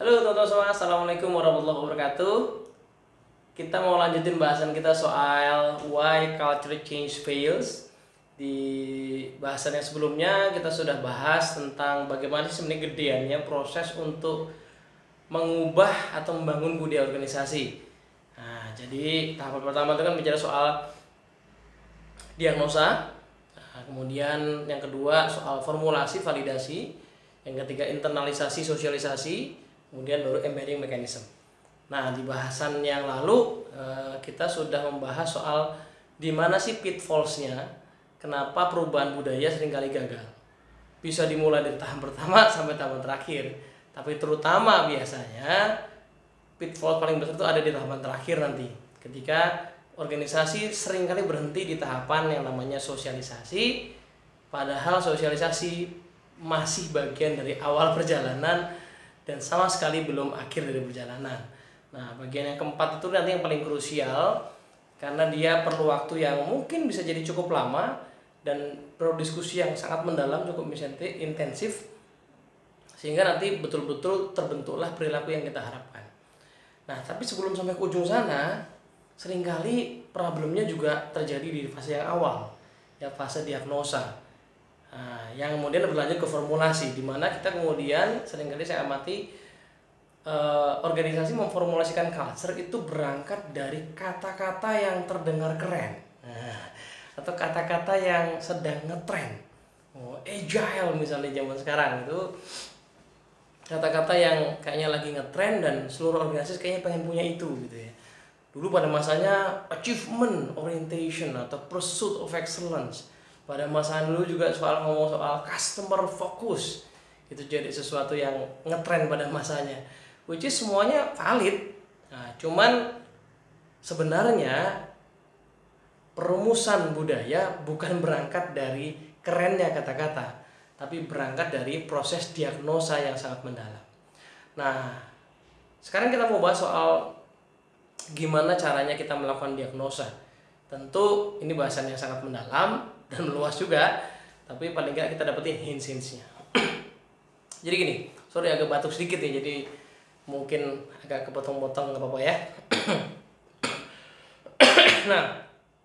Halo teman-teman semua, Assalamualaikum warahmatullahi wabarakatuh. Kita mau lanjutin bahasan kita soal why culture change fails. Di bahasan yang sebelumnya kita sudah bahas tentang bagaimana sebenarnya gedeannya proses untuk mengubah atau membangun budaya organisasi. Nah, jadi tahapan pertama itu kan bicara soal diagnosa. Nah, kemudian yang kedua soal formulasi, validasi. Yang ketiga internalisasi, sosialisasi. Kemudian baru embedding mechanism. Nah, di bahasan yang lalu kita sudah membahas soal di mana sih pitfallsnya, kenapa perubahan budaya seringkali gagal. Bisa dimulai dari tahap pertama sampai tahap terakhir, tapi terutama biasanya pitfall paling besar itu ada di tahapan terakhir nanti, ketika organisasi seringkali berhenti di tahapan yang namanya sosialisasi, padahal sosialisasi masih bagian dari awal perjalanan dan sama sekali belum akhir dari perjalanan. Nah, bagian yang keempat itu nanti yang paling krusial, karena dia perlu waktu yang mungkin bisa jadi cukup lama dan perlu diskusi yang sangat mendalam, cukup intensif, sehingga nanti betul-betul terbentuklah perilaku yang kita harapkan. Nah, tapi sebelum sampai ke ujung sana, seringkali problemnya juga terjadi di fase yang awal, ya fase diagnosa. Nah, yang kemudian berlanjut ke formulasi, di mana kita kemudian seringkali saya amati organisasi memformulasikan culture itu berangkat dari kata-kata yang terdengar keren, atau kata-kata yang sedang ngetrend. Agile misalnya zaman sekarang itu kata-kata yang kayaknya lagi ngetrend dan seluruh organisasi kayaknya pengen punya itu gitu ya. Dulu pada masanya achievement orientation atau pursuit of excellence. Pada masa dulu juga ngomong soal customer focus, itu jadi sesuatu yang ngetrend pada masanya, which is semuanya valid. Nah, cuman sebenarnya perumusan budaya bukan berangkat dari kerennya kata-kata, tapi berangkat dari proses diagnosa yang sangat mendalam. Nah, sekarang kita mau bahas soal gimana caranya kita melakukan diagnosa. Tentu ini bahasan yang sangat mendalam dan meluas juga, tapi paling nggak kita dapetin hints-hintsnya. Jadi gini, sorry agak batuk sedikit ya, jadi mungkin agak kepotong-potong, nggak apa-apa ya. Nah,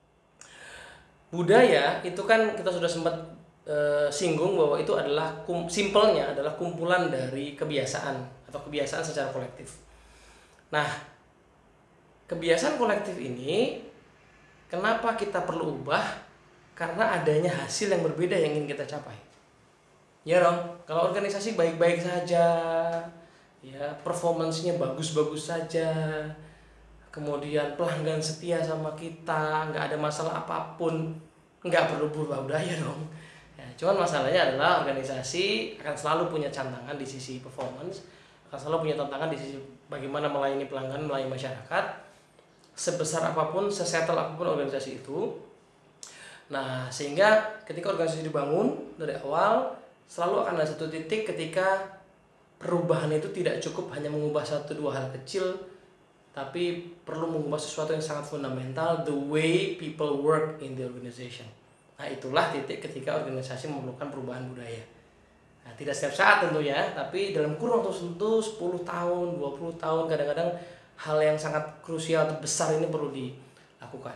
budaya itu kan kita sudah sempat singgung bahwa itu adalah simpelnya adalah kumpulan dari kebiasaan atau kebiasaan secara kolektif. Nah, kebiasaan kolektif ini kenapa kita perlu ubah? Karena adanya hasil yang berbeda yang ingin kita capai. Ya dong, kalau organisasi baik-baik saja, ya performance-nya bagus-bagus saja, kemudian pelanggan setia sama kita, nggak ada masalah apapun, nggak perlu berubah budaya dong. Ya, cuman masalahnya adalah organisasi akan selalu punya tantangan di sisi performance, akan selalu punya tantangan di sisi bagaimana melayani pelanggan, melayani masyarakat, sebesar apapun, sesettle apapun organisasi itu. Nah, sehingga ketika organisasi dibangun dari awal, selalu akan ada satu titik ketika perubahan itu tidak cukup hanya mengubah satu dua hal kecil, tapi perlu mengubah sesuatu yang sangat fundamental, the way people work in the organization. Nah, itulah titik ketika organisasi memerlukan perubahan budaya. Nah, tidak setiap saat tentunya, tapi dalam kurun waktu tertentu 10 tahun, 20 tahun, kadang-kadang hal yang sangat krusial atau besar ini perlu dilakukan.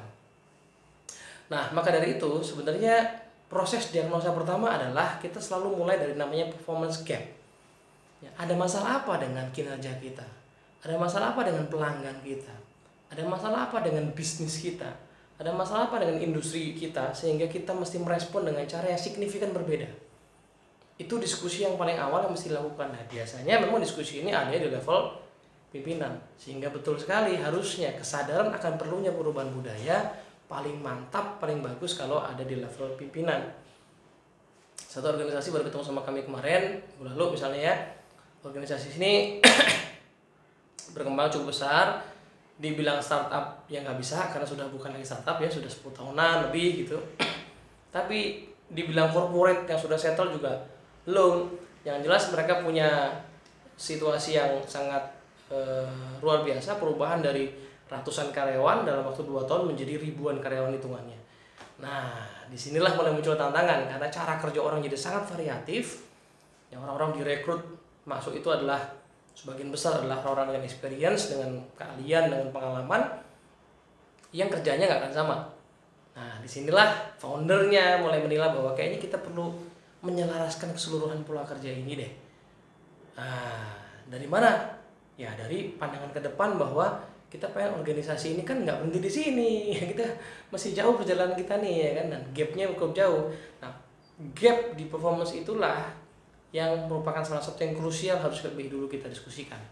Nah, maka dari itu sebenarnya proses diagnosa pertama adalah kita selalu mulai dari namanya performance gap. Ya, ada masalah apa dengan kinerja kita? Ada masalah apa dengan pelanggan kita? Ada masalah apa dengan bisnis kita? Ada masalah apa dengan industri kita sehingga kita mesti merespon dengan cara yang signifikan berbeda? Itu diskusi yang paling awal yang mesti dilakukan. Nah, biasanya memang diskusi ini ada di level pimpinan, sehingga betul sekali harusnya kesadaran akan perlunya perubahan budaya paling mantap, paling bagus kalau ada di level pimpinan. Satu organisasi baru ketemu sama kami kemarin, lalu misalnya ya, organisasi ini berkembang cukup besar, dibilang startup ya nggak bisa karena sudah bukan lagi startup ya, sudah 10 tahunan lebih gitu. Tapi dibilang corporate yang sudah settle juga belum. Yang jelas mereka punya situasi yang sangat luar biasa, perubahan dari ratusan karyawan dalam waktu 2 tahun menjadi ribuan karyawan hitungannya. Nah, disinilah mulai muncul tantangan karena cara kerja orang jadi sangat variatif. Yang orang-orang direkrut masuk itu adalah Sebagian besar adalah orang dengan experience, dengan keahlian, dengan pengalaman, yang kerjanya nggak akan sama. Nah, disinilah foundernya mulai menilai bahwa kayaknya kita perlu menyelaraskan keseluruhan pola kerja ini deh. Nah, dari mana? Ya dari pandangan ke depan bahwa kita pengen organisasi ini kan nggak berhenti di sini, kita masih jauh perjalanan kita nih ya kan, dan gapnya cukup jauh. Nah, gap di performance itulah yang merupakan salah satu yang krusial harus lebih dulu kita diskusikan.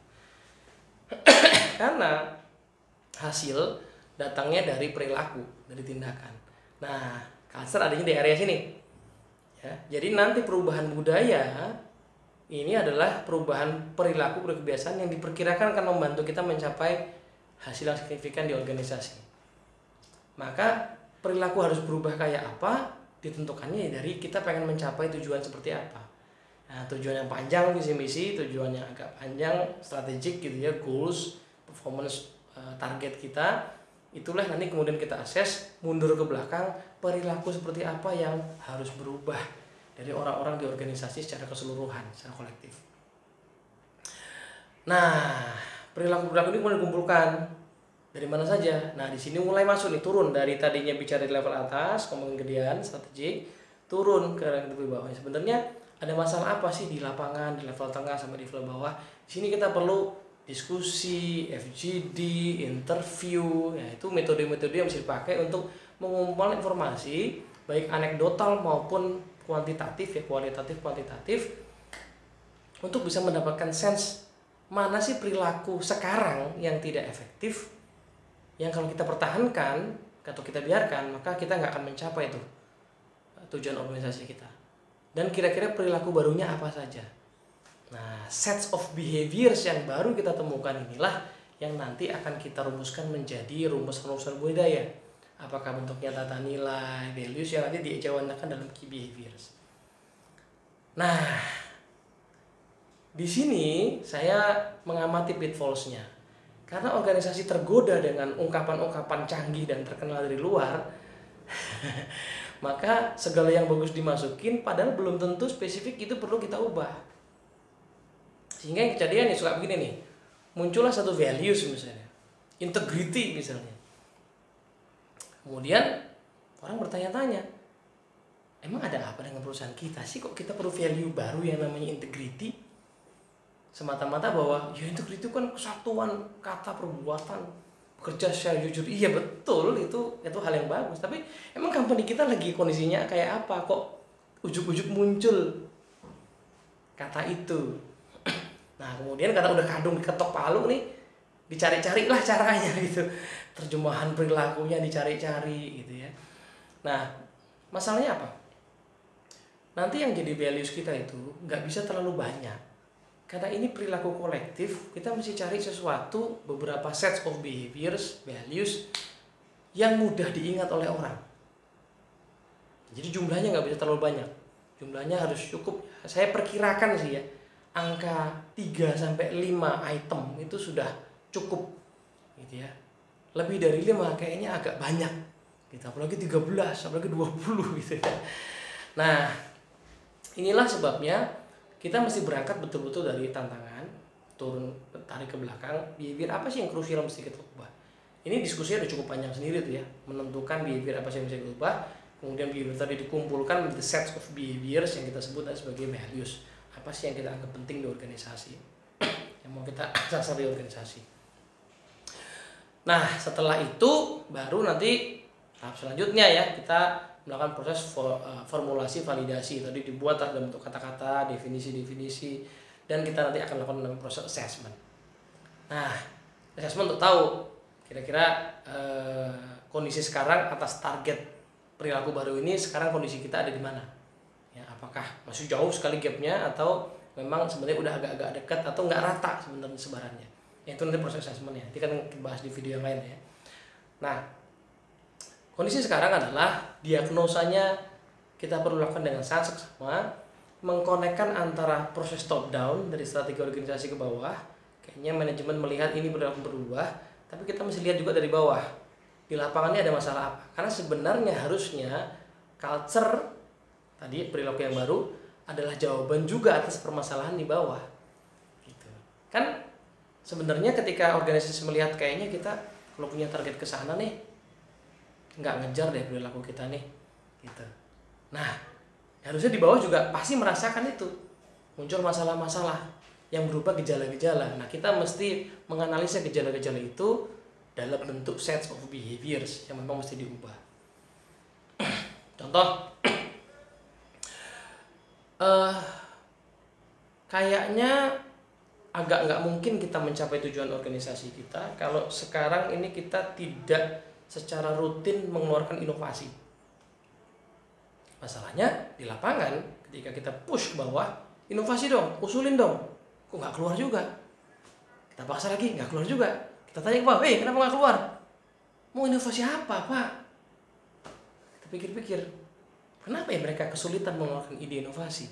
Karena hasil datangnya dari perilaku, dari tindakan. Nah, culture adanya di area sini. Ya, jadi nanti perubahan budaya ini adalah perubahan perilaku kebiasaan yang diperkirakan akan membantu kita mencapai hasil yang signifikan di organisasi. Maka perilaku harus berubah kayak apa ditentukannya dari kita pengen mencapai tujuan seperti apa. Nah, tujuan yang panjang, visi misi, tujuan yang agak panjang, strategik gitu ya, goals, performance, target kita, itulah nanti kemudian kita akses mundur ke belakang perilaku seperti apa yang harus berubah dari orang-orang di organisasi secara keseluruhan, secara kolektif. Nah, perilaku-perilaku ini kemudian dikumpulkan dari mana saja. Nah, di sini mulai masuk nih, turun dari tadinya bicara di level atas, ngomongin gedean, strategik, turun ke level bawah. Sebenarnya ada masalah apa sih di lapangan, di level tengah sampai di level bawah? Di sini kita perlu diskusi, FGD, interview, ya itu metode-metode yang bisa dipakai untuk mengumpulkan informasi baik anekdotal maupun kuantitatif ya, kualitatif, kuantitatif, untuk bisa mendapatkan sense mana sih perilaku sekarang yang tidak efektif, yang kalau kita pertahankan atau kita biarkan maka kita nggak akan mencapai itu tujuan organisasi kita. Dan kira-kira perilaku barunya apa saja. Nah, sets of behaviors yang baru kita temukan inilah yang nanti akan kita rumuskan menjadi rumus-rumus budaya. Apakah bentuknya tata nilai, values yang nanti diejawantkan dalam key behaviors. Nah, di sini saya mengamati pitfalls-nya. Karena organisasi tergoda dengan ungkapan-ungkapan canggih dan terkenal dari luar, maka segala yang bagus dimasukin padahal belum tentu spesifik itu perlu kita ubah. Sehingga yang kejadian nih suka begini nih, muncullah satu values misalnya, integrity misalnya. Kemudian orang bertanya-tanya, emang ada apa dengan perusahaan kita sih kok kita perlu value baru yang namanya integrity? Semata-mata bahwa ya integrity itu kan kesatuan kata perbuatan, bekerja secara jujur. Iya betul, itu hal yang bagus. Tapi emang company kita lagi kondisinya kayak apa kok ujuk-ujuk muncul kata itu? Nah kemudian karena udah kadung diketok palu nih, dicari-carilah caranya gitu, terjemahan perilakunya dicari-cari gitu ya. Nah masalahnya apa? Nanti yang jadi values kita itu nggak bisa terlalu banyak. Karena ini perilaku kolektif, kita mesti cari sesuatu, beberapa sets of behaviors, values yang mudah diingat oleh orang. Jadi jumlahnya nggak bisa terlalu banyak. Jumlahnya harus cukup, saya perkirakan sih ya, angka 3-5 item itu sudah cukup gitu ya. Lebih dari 5 kayaknya agak banyak gitu, apalagi 13, apalagi 20 gitu ya. Nah, inilah sebabnya kita mesti berangkat betul-betul dari tantangan, turun tarik ke belakang, behavior apa sih yang krusial mesti kita ubah. Ini diskusinya udah cukup panjang sendiri tuh ya, menentukan behavior apa sih yang mesti kita ubah. Kemudian behavior tadi dikumpulkan menjadi sets of behaviors yang kita sebut sebagai values. Apa sih yang kita anggap penting di organisasi, yang mau kita sasar di organisasi. Nah setelah itu baru nanti tahap selanjutnya ya, kita melakukan proses formulasi validasi. Tadi dibuat dalam bentuk kata-kata, definisi-definisi, dan kita nanti akan lakukan dalam proses assessment. Nah, assessment untuk tahu kira-kira kondisi sekarang atas target perilaku baru ini, sekarang kondisi kita ada di mana? Ya, apakah masih jauh sekali gapnya atau memang sebenarnya udah agak-agak dekat atau nggak rata sebenarnya sebarannya? Itu nanti proses assessmentnya. Nanti kan kita bahas di video yang lain ya. Nah, kondisi sekarang adalah diagnosanya kita perlu lakukan dengan sangat seksama, mengkonekkan antara proses top down dari strategi organisasi ke bawah. Kayaknya manajemen melihat ini berubah, tapi kita mesti lihat juga dari bawah. Di lapangannya ada masalah apa? Karena sebenarnya harusnya culture tadi perilaku yang baru adalah jawaban juga atas permasalahan di bawah. Gitu. Kan sebenarnya ketika organisasi melihat kayaknya kita kalau punya target ke sana nih, nggak ngejar deh perilaku kita nih, gitu. Nah, harusnya di bawah juga pasti merasakan itu, muncul masalah-masalah yang berupa gejala-gejala. Nah, kita mesti menganalisa gejala-gejala itu dalam bentuk sets of behaviors yang memang mesti diubah. Contoh, kayaknya agak nggak mungkin kita mencapai tujuan organisasi kita kalau sekarang ini kita tidak secara rutin mengeluarkan inovasi. Masalahnya di lapangan ketika kita push ke bawah, inovasi dong, usulin dong, kok nggak keluar juga. Kita paksa lagi, nggak keluar juga. Kita tanya ke bawah, kenapa nggak keluar? Mau inovasi apa, Pak? Kita pikir-pikir, kenapa ya mereka kesulitan mengeluarkan ide inovasi?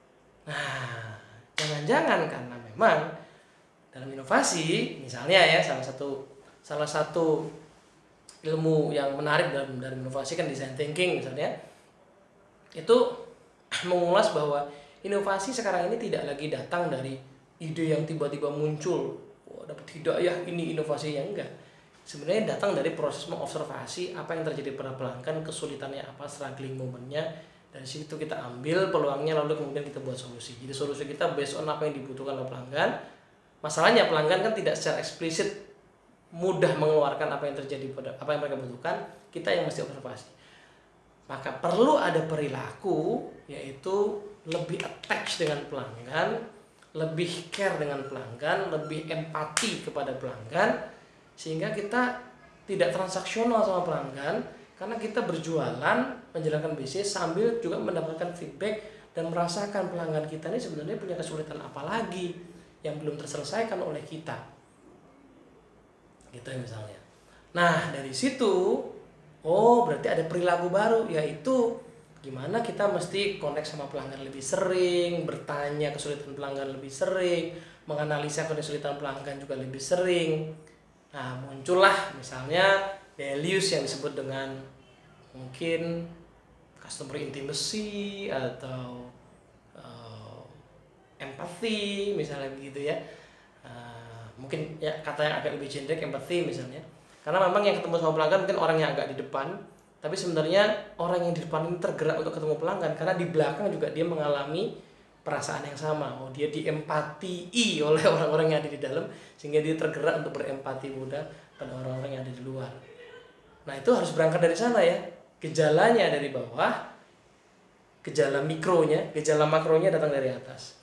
Nah, jangan-jangan karena memang dalam inovasi, misalnya ya salah satu ilmu yang menarik dalam inovasi kan design thinking misalnya, itu mengulas bahwa inovasi sekarang ini tidak lagi datang dari ide yang tiba-tiba muncul, dapat hidayah ini inovasinya, enggak. Sebenarnya datang dari proses mengobservasi apa yang terjadi pada pelanggan, kesulitannya apa, struggling momennya. Dari situ kita ambil peluangnya, lalu kemudian kita buat solusi. Jadi solusi kita based on apa yang dibutuhkan oleh pelanggan. Masalahnya pelanggan kan tidak secara eksplisit mudah mengeluarkan apa yang terjadi pada apa yang mereka butuhkan. Kita yang mesti observasi. Maka perlu ada perilaku, yaitu lebih attach dengan pelanggan, lebih care dengan pelanggan, lebih empati kepada pelanggan, sehingga kita tidak transaksional sama pelanggan, karena kita berjualan, menjalankan bisnis sambil juga mendapatkan feedback dan merasakan pelanggan kita ini sebenarnya punya kesulitan apa lagi yang belum terselesaikan oleh kita, gitu ya misalnya. Nah dari situ, berarti ada perilaku baru, yaitu gimana kita mesti connect sama pelanggan lebih sering, bertanya kesulitan pelanggan lebih sering, menganalisa kesulitan pelanggan juga lebih sering. Nah muncullah misalnya values yang disebut dengan mungkin customer intimacy atau empathy misalnya begitu ya. Mungkin ya kata yang agak lebih generic, empathy misalnya, karena memang yang ketemu sama pelanggan mungkin orang yang agak di depan, tapi sebenarnya orang yang di depan ini tergerak untuk ketemu pelanggan karena di belakang juga dia mengalami perasaan yang sama. Dia diempatii oleh orang-orang yang ada di dalam, sehingga dia tergerak untuk berempati mudah pada orang-orang yang ada di luar. Nah itu harus berangkat dari sana ya, gejalanya dari bawah, gejala mikronya, gejala makronya datang dari atas.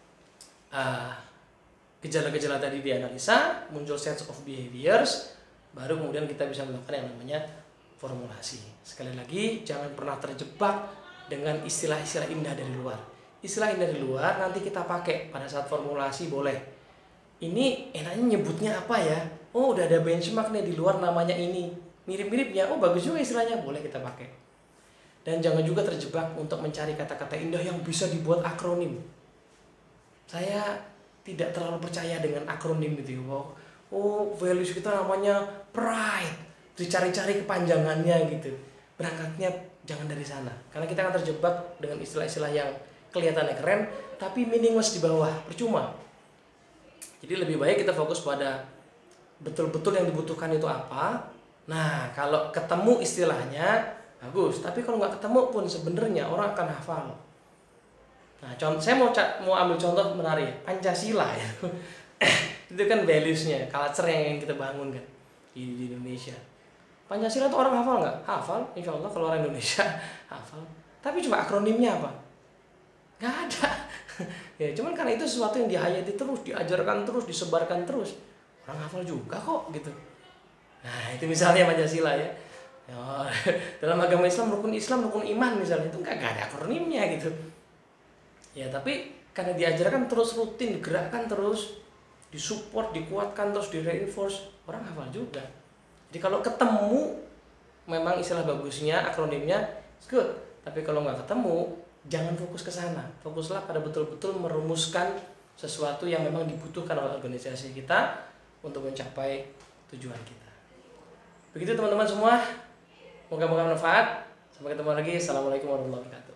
Gejala-gejala tadi dianalisa, muncul sets of behaviors, baru kemudian kita bisa melakukan yang namanya formulasi. Sekali lagi, jangan pernah terjebak dengan istilah-istilah indah dari luar. Istilah indah dari luar nanti kita pakai pada saat formulasi boleh. Ini enaknya nyebutnya apa ya? Udah ada benchmark nih di luar namanya ini. Mirip-miripnya, bagus juga istilahnya, boleh kita pakai. Dan jangan juga terjebak untuk mencari kata-kata indah yang bisa dibuat akronim. Saya tidak terlalu percaya dengan akronim gitu ya. Values kita namanya pride, dicari-cari kepanjangannya gitu. Berangkatnya jangan dari sana, karena kita akan terjebak dengan istilah-istilah yang kelihatannya keren tapi meaningless di bawah, percuma. Jadi lebih baik kita fokus pada betul-betul yang dibutuhkan itu apa. Nah kalau ketemu istilahnya bagus, tapi kalau nggak ketemu pun sebenarnya orang akan hafal. Nah, saya mau ambil contoh menarik, Pancasila ya. Itu kan values-nya, culture yang ingin kita bangun kan di Indonesia. Pancasila itu orang hafal nggak? Hafal, insya Allah kalau orang Indonesia hafal. Tapi coba akronimnya apa? Nggak ada. Ya, cuman karena itu sesuatu yang dihayati terus, diajarkan terus, disebarkan terus. Orang hafal juga kok gitu. Nah, itu misalnya Pancasila ya. Dalam agama Islam, rukun iman misalnya, itu nggak ada akronimnya gitu. Ya tapi karena diajarkan terus, rutin, digerakkan terus, disupport, dikuatkan terus, di-reinforce, orang hafal juga. Jadi kalau ketemu memang istilah bagusnya, akronimnya, it's good. Tapi kalau nggak ketemu, jangan fokus ke sana. Fokuslah pada betul-betul merumuskan sesuatu yang memang dibutuhkan oleh organisasi kita untuk mencapai tujuan kita. Begitu teman-teman semua. Moga-moga bermanfaat. Sampai ketemu lagi. Assalamualaikum warahmatullahi wabarakatuh.